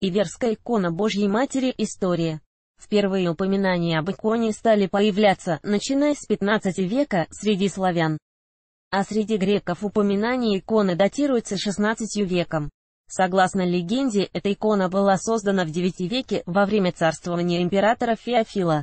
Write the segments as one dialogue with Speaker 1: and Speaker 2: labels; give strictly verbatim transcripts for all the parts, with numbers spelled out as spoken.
Speaker 1: Иверская икона Божьей Матери. История. Впервые упоминания об иконе стали появляться, начиная с пятнадцатого века, среди славян. А среди греков упоминание иконы датируется шестнадцатым веком. Согласно легенде, эта икона была создана в девятом веке, во время царствования императора Феофила.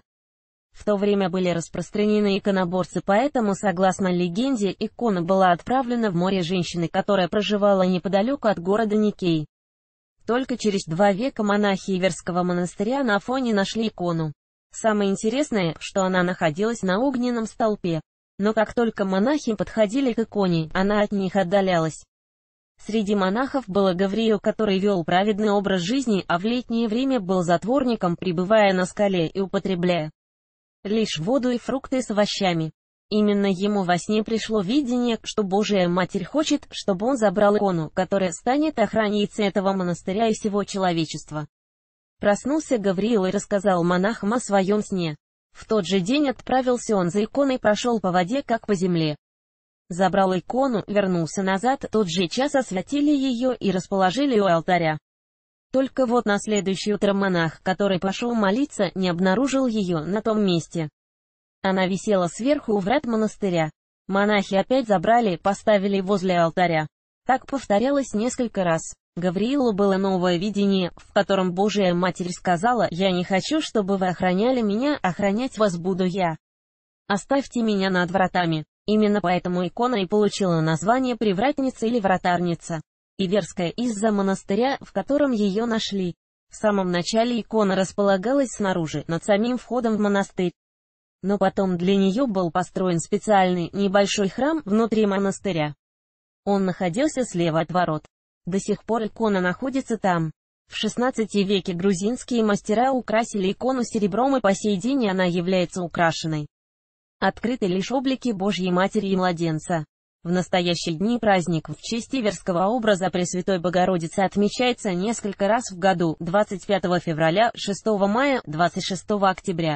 Speaker 1: В то время были распространены иконоборцы, поэтому, согласно легенде, икона была отправлена в море женщины, которая проживала неподалеку от города Никей. Только через два века монахи Иверского монастыря на Афоне нашли икону. Самое интересное, что она находилась на огненном столпе. Но как только монахи подходили к иконе, она от них отдалялась. Среди монахов был Гавриил, который вел праведный образ жизни, а в летнее время был затворником, пребывая на скале и употребляя лишь воду и фрукты с овощами. Именно ему во сне пришло видение, что Божия Матерь хочет, чтобы он забрал икону, которая станет охранницей этого монастыря и всего человечества. Проснулся Гавриил и рассказал монахам о своем сне. В тот же день отправился он за иконой, прошел по воде, как по земле. Забрал икону, вернулся назад, тот же час осветили ее и расположили у алтаря. Только вот на следующее утро монах, который пошел молиться, не обнаружил ее на том месте. Она висела сверху у врат монастыря. Монахи опять забрали, поставили возле алтаря. Так повторялось несколько раз. Гавриилу было новое видение, в котором Божия Матерь сказала: «Я не хочу, чтобы вы охраняли меня, охранять вас буду я. Оставьте меня над вратами». Именно поэтому икона и получила название Привратница или Вратарница. Иверская из-за монастыря, в котором ее нашли. В самом начале икона располагалась снаружи, над самим входом в монастырь. Но потом для нее был построен специальный, небольшой храм внутри монастыря. Он находился слева от ворот. До сих пор икона находится там. В шестнадцатом веке грузинские мастера украсили икону серебром, и по сей день она является украшенной. Открыты лишь облики Божьей Матери и Младенца. В настоящие дни праздник в честь Иверского образа Пресвятой Богородицы отмечается несколько раз в году: двадцать пятого февраля, шестого мая, двадцать шестого октября.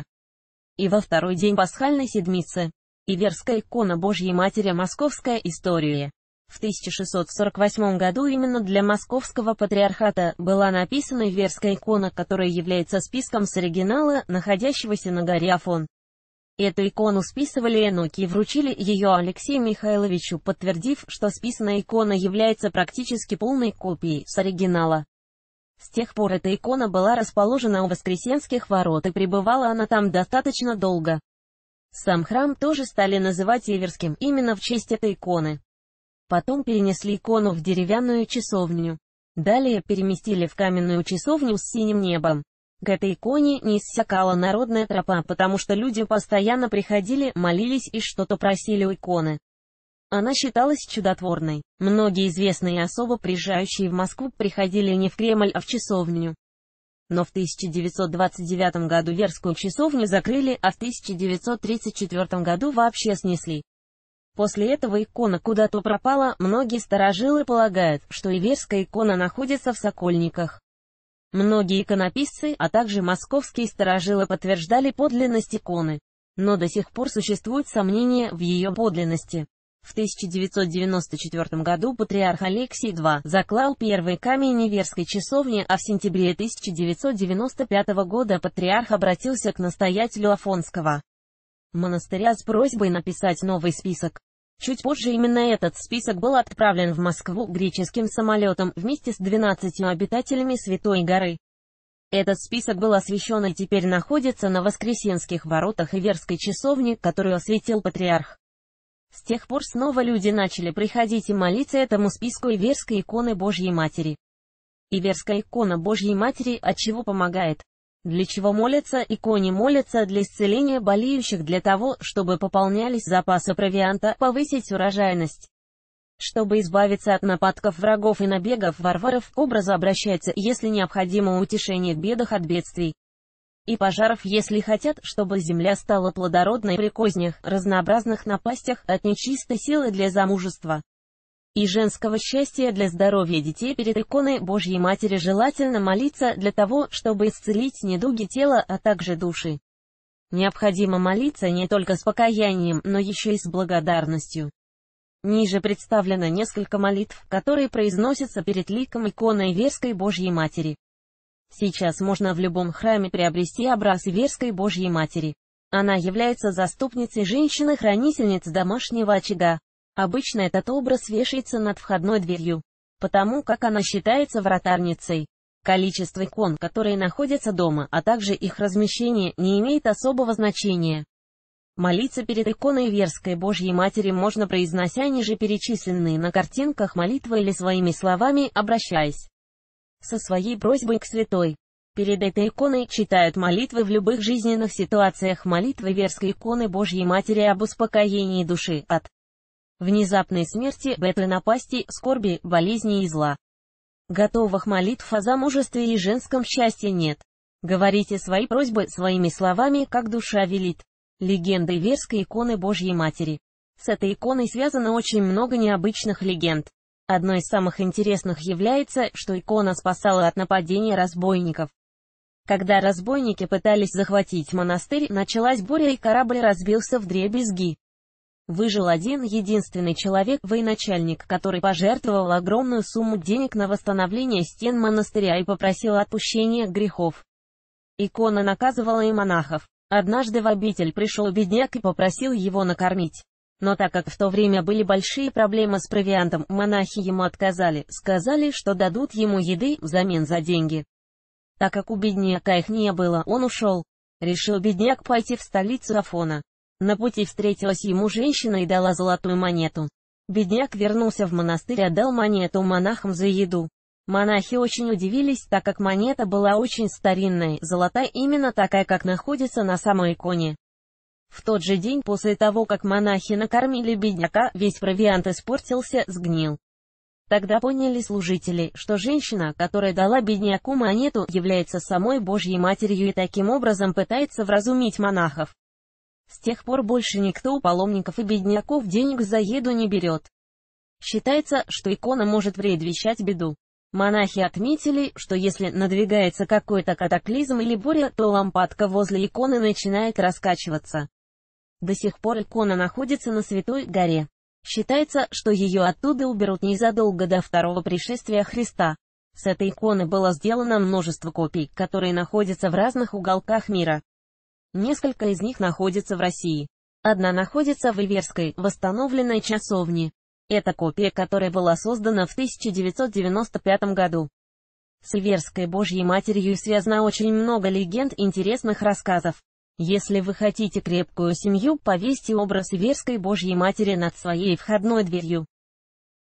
Speaker 1: И во второй день Пасхальной Седмицы. Иверская икона Божьей Матери. Московская история. В тысяча шестьсот сорок восьмом году именно для Московского патриархата была написана Иверская икона, которая является списком с оригинала, находящегося на горе Афон. Эту икону списывали иноки и вручили ее Алексею Михайловичу, подтвердив, что списанная икона является практически полной копией с оригинала. С тех пор эта икона была расположена у Воскресенских ворот, и пребывала она там достаточно долго. Сам храм тоже стали называть Иверским, именно в честь этой иконы. Потом перенесли икону в деревянную часовню. Далее переместили в каменную часовню с синим небом. К этой иконе не иссякала народная тропа, потому что люди постоянно приходили, молились и что-то просили у иконы. Она считалась чудотворной. Многие известные особо, приезжающие в Москву, приходили не в Кремль, а в часовню. Но в тысяча девятьсот двадцать девятом году Иверскую часовню закрыли, а в тысяча девятьсот тридцать четвёртом году вообще снесли. После этого икона куда-то пропала. Многие старожилы полагают, что Иверская икона находится в Сокольниках. Многие иконописцы, а также московские старожилы подтверждали подлинность иконы. Но до сих пор существуют сомнения в ее подлинности. В тысяча девятьсот девяносто четвёртом году патриарх Алексий второй заклал первый камень Иверской часовни, а в сентябре тысяча девятьсот девяносто пятого года патриарх обратился к настоятелю Афонского монастыря с просьбой написать новый список. Чуть позже именно этот список был отправлен в Москву греческим самолетом вместе с двенадцатью обитателями Святой горы. Этот список был освящен и теперь находится на Воскресенских воротах Иверской часовни, которую осветил патриарх. С тех пор снова люди начали приходить и молиться этому списку Иверской иконы Божьей Матери. Иверская икона Божьей Матери от чего помогает? Для чего молятся? Иконе молятся для исцеления болеющих, для того, чтобы пополнялись запасы провианта, повысить урожайность. Чтобы избавиться от нападков врагов и набегов варваров, к образу обращается, если необходимо утешение в бедах от бедствий и пожаров, если хотят, чтобы земля стала плодородной при кознях, разнообразных напастях, от нечистой силы для замужества и женского счастья для здоровья детей. Перед иконой Божьей Матери желательно молиться для того, чтобы исцелить недуги тела, а также души. Необходимо молиться не только с покаянием, но еще и с благодарностью. Ниже представлено несколько молитв, которые произносятся перед ликом иконы Иверской Божьей Матери. Сейчас можно в любом храме приобрести образ Иверской Божьей Матери. Она является заступницей женщины-хранительниц домашнего очага. Обычно этот образ вешается над входной дверью, потому как она считается вратарницей. Количество икон, которые находятся дома, а также их размещение, не имеет особого значения. Молиться перед иконой Иверской Божьей Матери можно, произнося ниже перечисленные на картинках молитвы или своими словами, обращаясь со своей просьбой к святой. Перед этой иконой читают молитвы в любых жизненных ситуациях. Молитвы Иверской иконы Божьей Матери об успокоении души от внезапной смерти, беды, напасти, скорби, болезни и зла. Готовых молитв о замужестве и женском счастье нет. Говорите свои просьбы своими словами, как душа велит. Легенда Иверской иконы Божьей Матери. С этой иконой связано очень много необычных легенд. Одной из самых интересных является, что икона спасала от нападения разбойников. Когда разбойники пытались захватить монастырь, началась буря и корабль разбился вдребезги. Выжил один единственный человек, военачальник, который пожертвовал огромную сумму денег на восстановление стен монастыря и попросил отпущения грехов. Икона наказывала и монахов. Однажды в обитель пришел бедняк и попросил его накормить. Но так как в то время были большие проблемы с провиантом, монахи ему отказали, сказали, что дадут ему еды взамен за деньги. Так как у бедняка их не было, он ушел. Решил бедняк пойти в столицу Афона. На пути встретилась ему женщина и дала золотую монету. Бедняк вернулся в монастырь и отдал монету монахам за еду. Монахи очень удивились, так как монета была очень старинная, золотая, именно такая, как находится на самой иконе. В тот же день после того, как монахи накормили бедняка, весь провиант испортился, сгнил. Тогда поняли служители, что женщина, которая дала бедняку монету, является самой Божьей Матерью и таким образом пытается вразумить монахов. С тех пор больше никто у паломников и бедняков денег за еду не берет. Считается, что икона может предвещать беду. Монахи отметили, что если надвигается какой-то катаклизм или буря, то лампадка возле иконы начинает раскачиваться. До сих пор икона находится на Святой горе. Считается, что ее оттуда уберут незадолго до второго пришествия Христа. С этой иконы было сделано множество копий, которые находятся в разных уголках мира. Несколько из них находятся в России. Одна находится в Иверской, восстановленной часовне. Это копия, которая была создана в тысяча девятьсот девяносто пятом году. С Иверской Божьей Матерью связано очень много легенд, интересных рассказов. Если вы хотите крепкую семью, повесьте образ Иверской Божьей Матери над своей входной дверью.